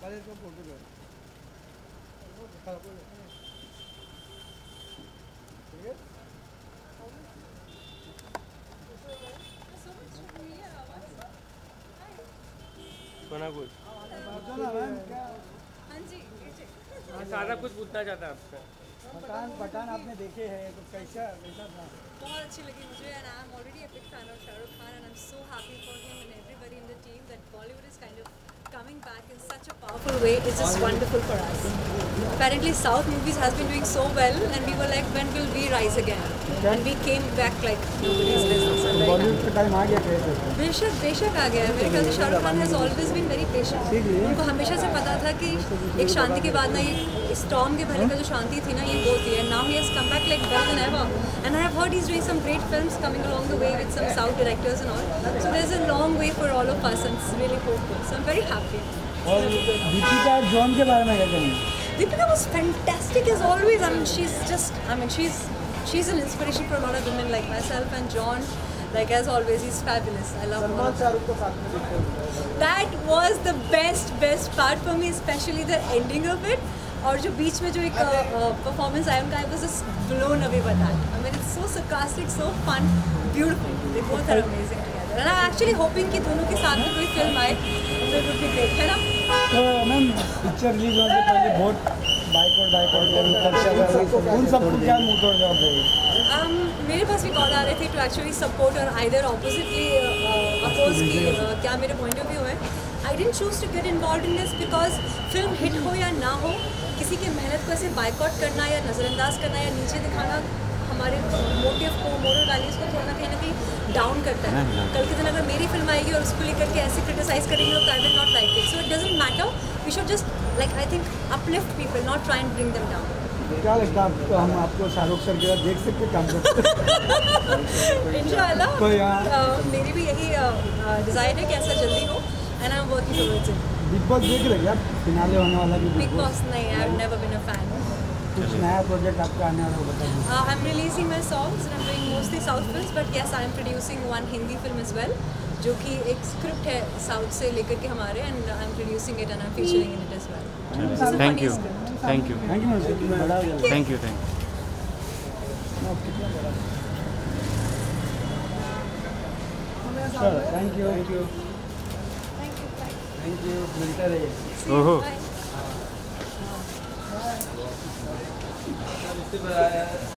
पहले इसको फोटो दो। ठीक है। सोना कुछ हाँ जी सारा कुछ पूछना चाहता है आपसे। पठान आपने देखे हैं तो कैसा कैसा था? बहुत अच्छी लगी मुझे and I'm already a big fan of Shah Rukh Khan and I'm so happy for him and everybody in the team that Bollywood is kind of coming back in such a powerful way. It's just wonderful for us. Apparently South movies has been doing so well and we were like, when will we rise again? And we came back like nobody's business. Bollywood का time आ गया कैसे? बेशक बेशक आ गया है। मेरे ख्याल से Shahrukh Khan has always been very patient. उनको हमेशा से पता था कि एक शांति के बाद ना ये स्टॉर्म के पहले का जो शांति थी ना ये होती है। Now he has come back like better than ever and I have heard he is doing some great films coming along the way with some south directors and all, so there is a long way for all of us and it's really hopeful, so I am very happy. और दीपिका और John के बारे में क्या कहेंगे? Deepika was fantastic as always. I mean, she's an inspiration for a lot of women like myself and John. Like as always, he's fabulous. I love him. Shahrukh को साथ में That was the best part for me, especially the ending of it. और जो बीच में जो एक performance आया उनका, I was just blown away by that. I mean, it's so sarcastic, so fun, beautiful. They both are amazing together. And I'm actually hoping कि दोनों के साथ में कोई film आए, so it would be great, है ना? तो मैम पिक्चर रिलीज होने से पहले बहुत बाइकआउट उन सबको क्या मुंह तोड़ जवाब देंगे? मेरे पास भी कॉल आ रहे थे टू एक्चुअली सपोर्ट और आइदर ऑपोजिटली अपोज की क्या मेरे पॉइंट ऑफ व्यू है। I don't choose to get involve in this because film hit हो या ना हो, किसी की मेहनत को ऐसे बाइकआउट करना या नज़रअंदाज करना या नीचे दिखाना हमारे मोटिव को, मोरल वैल्यूज़ को थोड़ा ना कहीं डाउन करता है। कल के दिन अगर मेरी फिल्म आएगी और उसको लेकर के ऐसे क्रिटिसाइज करेंगे तो I will not like it, so it doesn't matter, we should just like I think uplift people, not try and bring them down. क्या लगता है आपको, हम आपको शाहरुख सर के साथ देख सकते काम करते? इंशाल्लाह तो यार मेरी भी यही डिज़ायर है कि ऐसा जल्दी हो and I am working towards it. Bigg Boss देख रहे हैं आप? फिनाले होने वाला भी बिग बॉस नहीं, I have never been a fan. कुछ नया प्रोजेक्ट आपका आने वाला हो बताइए। I am releasing my songs and I am doing mostly south films, but yes I am producing one Hindi film as well, जो कि एक स्क्रिप्ट है साउथ से लेकर के हमारे, and I am producing it and I am featuring in it as well. Thank you thank you thank you ma'am. Thank you thank you मिलते रहिए। ओहो Bye.